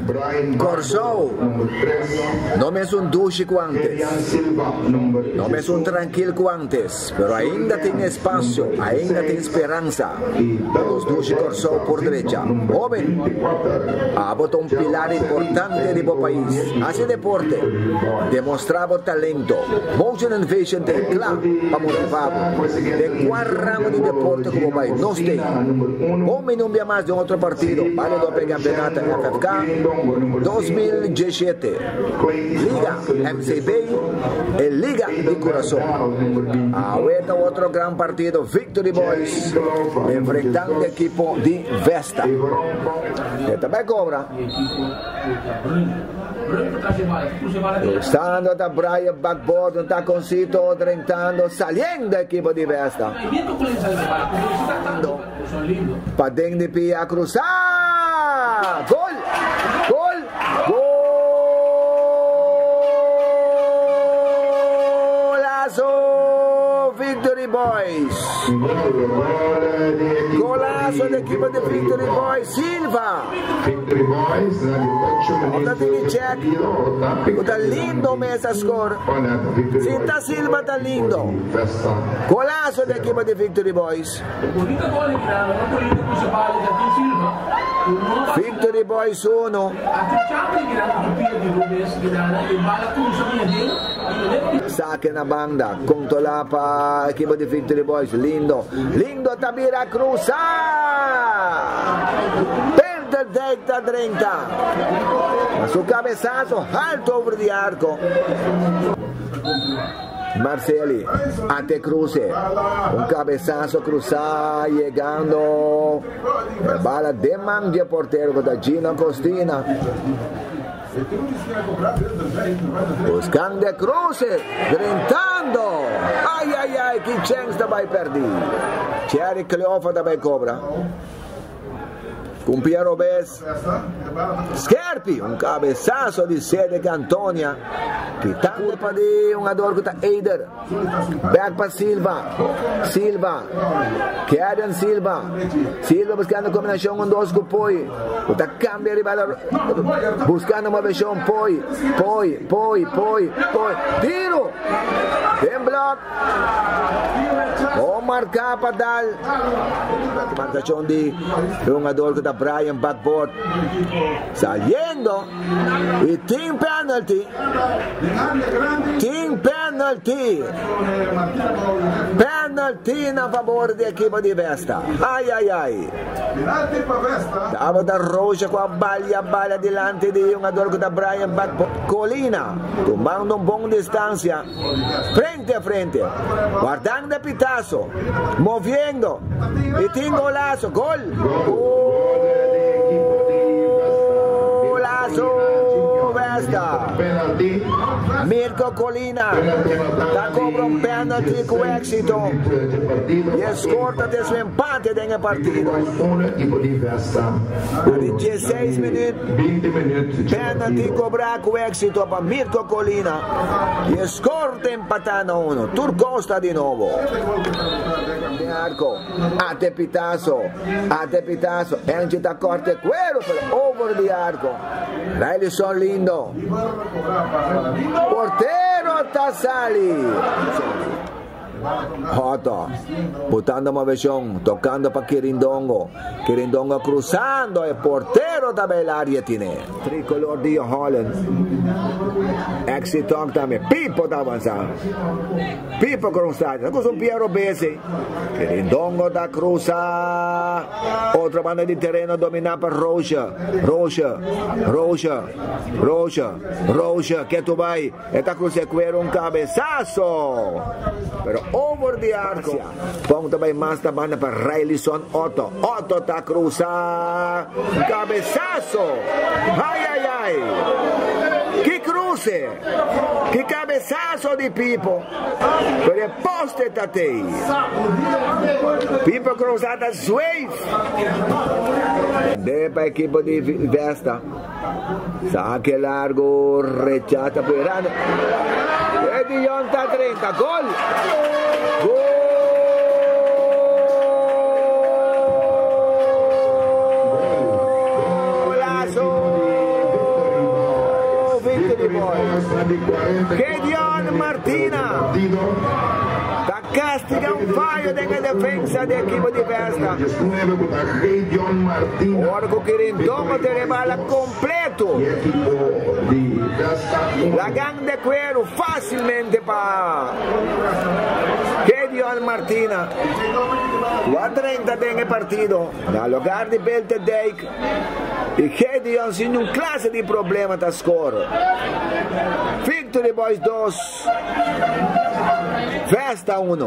Corsou não é um duche como antes, não é um tranquilo como antes, mas ainda tem espaço, ainda tem esperança. Os duche Corsou por direita. Homem, botou um pilar importante do país. Assim deporte, demonstrava talento. Motion Innovation tem claro para motivar. De qual ramo de deporte como vai? Nós temos. Homem não via mais de outro partido. Vale do campeonato FFK 2017. Liga MCB e Liga de Coração. Ahorita outro grande partido, Victory Boys, enfrentando o equipo de Vesta. E também cobra. Stando da Brian backboard, não está consito, tentando, saliendo a equipo de Vesta. Padeng de Pia cruzar. Gol! Gol! Golazo! Victory Boys! Golazo da equipa de Victory Boys, Silva! Victory Boys, Volta di check, tá lindo mesa score. Sinta Silva tá lindo. Golazo da equipa de Victory Boys. Victory Boys 1. Saque na banda, controla para a equipa de Victory Boys. Lindo, lindo Tabira Cruza. Perde 30. Su cabezazo alto over de arco. Marceli, ante cruce, un cabezazo cruzado, llegando, bala de mangia portero da Gino Costina. Buscando a cruce, gritando, ai, que chance também perdi. Thierry Cleofa também cobra. Com Piero Bess, Scherpi, un cabezazo di Sede Cantonia, quitando para de un ador que Eider, back para Silva, Kieran Silva buscando combinação com dois cupoi, está cambia rival, buscando uma versão poi, tiro, tem bloco, marcar para dar, marcação de un ador que Brian backboard saliendo y team penalty a favor de equipo de Vesta. Ai dava da Rocha com a balha delante de um ador da Brian backboard. Colina tomando um bom distância frente a frente, guardando pitazo, moviendo e tem golazo, gol. Mirko Colina da cobra un penalty con éxito e scorta de su empate nel partito. A 16 minuti penalty cobra con éxito per Mirko Colina e scorta empatando 1. Turcosta di nuovo. Arco a te pitazo Angie da corte quello per over di arco. Railison lindo portero Tassali Otto botando uma versão, tocando para Quirindongo cruzando e portero também área tiene. Tricolor de Holland exit talk também, Pipo da avançando, Pipo cruzado, com um Piero Besse, Quirindongo da cruza, outra banda de terreno dominada para Rocha, que tu vai, esta cruza com um cabeçazo, pero over the arco. Pongo também mais da banda para Railison Otto tá cruzar, cabeçazo, ai, que cruce, que cabeçazo de Pipo, per il poste tatei, Pipo cruzada Zwave, de para equipo de Vesta, saque largo, rechata per e di 30, gol! Gideon Martina castiga un fallo en la defensa del equipo de Vesta. Orco Quirindongo tiene bala completo. La gang de cuero fácilmente para Gideon Martina. 4:30 en el partido. Da lugar de Beltedijk. E Gideon sin un clase di problema da score. Victory Boys 2. Vesta 1.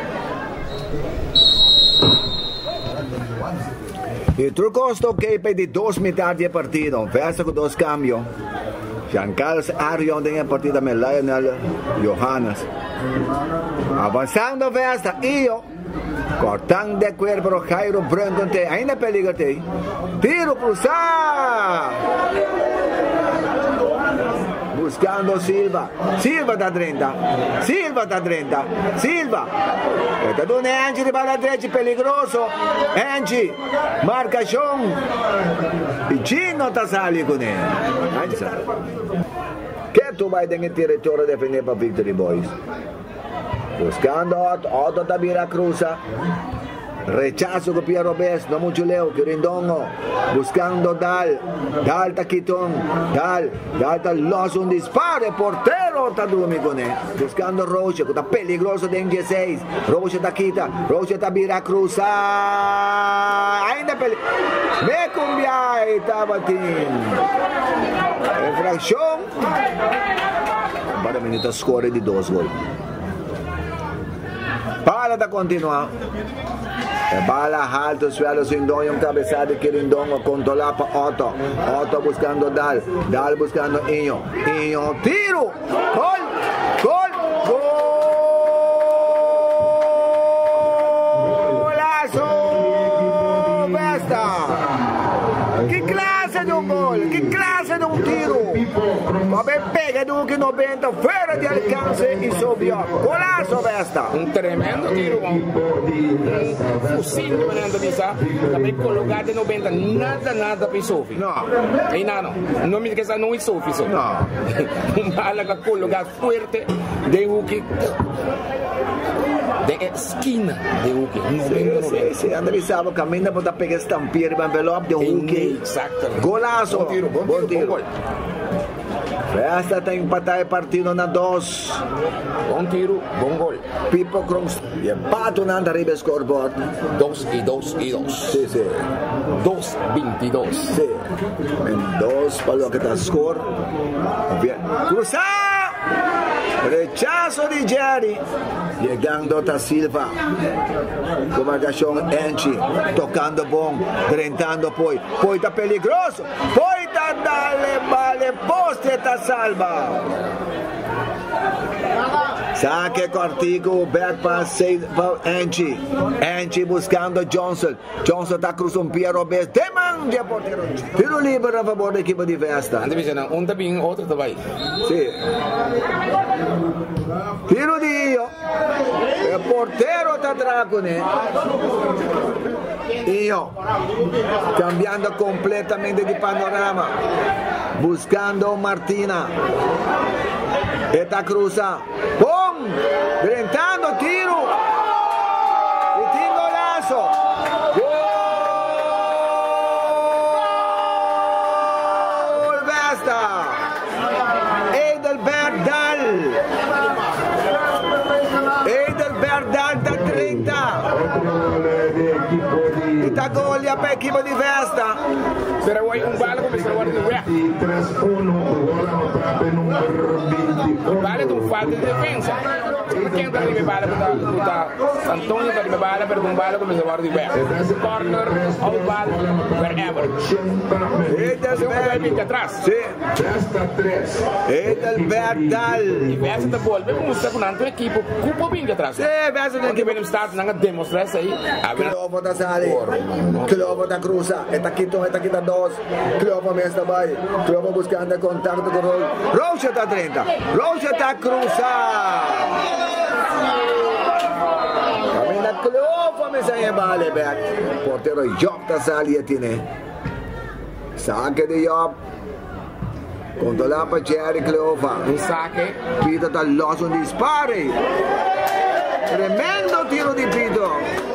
Il trucco sto che per di 2 metadi di partito. Vesta con 2 cambios. Jean-Carlos Arion nel partito con Lionel Johannes. Avanzando Vesta, io. Cortando de cuerpo Jairo Brandonte. Ainda peligrate. Tiro cruzar. Buscando Silva. Silva da 30. Silva da 30. Silva. Esta do Angie de bala direita peligroso. Angie. Marcação. E Gino tá sali com ele. Que tu vai ter território defender para Victory Boys. Buscando Otto da Viracruza. Rechazo con Piero Bes, no mucho leo, Quirindongo. Buscando Dal Taquitón. Dal loso un disparo, portero está Dumicone. Buscando Roche, que está peligroso de NG6. Roche Taquita, Roche está Viracruza. Ainda peligroso. Me cumbiai, Tabatín. Infracción. Para minutos score de 2 gols. Para da continuar. Bala alto, suelo sin doño, un cabezado de Quirindongo, controla para Otto. Otto buscando Dal buscando Iño, tiro, gol, golazo, Vesta. Que clase de un gol, que clase de un tiro. Vabbè, pega Duque 90, fuera de alcance y subió. Golazo Vesta. Un tremendo tiro, un fusil de visa, também colocado 90, nada para Sofi. No. E não me esqueça, não é Sofi. No. Um bala que colocado forte de Hulk. De esquina de Hulk, 90. Sì, Andrea Savo cammina per pegar stampiere per envelope de Hulk. Exatamente. Golazo. Bom tiro. Vesta está empatar el partido na 2. Bom tiro, bom gol. Pipo Krongs. E empate nanda arriba el scoreboard. 2 e 2 e 2. Sì. 2-22. Sì. En 2 para lo que está score. Cruzar. Rechazo de Jerry. Llegando a Silva. Con marcación Anchi. Tocando bom. Drentando poi está peligroso. Poi está dale vale poste está salva. Saque cortico, back pass para Anchi buscando Johnson está cruzando Piero Bes, demanda portero. Tiro libero a favor da equipe de Vesta. Anda dizendo, um também, outro também. Sì. Tiro di Io. Il portero está atrás con él. Io. Cambiando completamente di panorama. Buscando Martina. Eta cruza. ¡Pum! Drentando tiro. Y tingolazo. Gol Vesta. Edelbert Dal da 30. Ita gol ya per equipo di Vesta. Será um bala começou a guardar o Ué. Um bala de um falta de defesa. Quem está ali bala para Antônio está ali bala para um bala começou a guardar o Ué. Corner, all ball, wherever. Edelbert atrás. Sim. Edelbert Dal. E Vesta da bola, vamos mostrar com a equipe, cupo bem atrás. Sim, Vesta da equipe. Porque vem start nanga demonstrar isso aí. Clovo da Sali. Clovo da Cruza. Eta kita 2. Clovo mesmo vai. Clovo buscando contato com Roche está 30. Roche está cruzar. Camina Clovo me sai vale back. Portero Job da Sali tiene. Saque de Job. Controlla per Jerry Cleofa. Un saque. Pito da Lawson dispari. Tremendo tiro di Pito.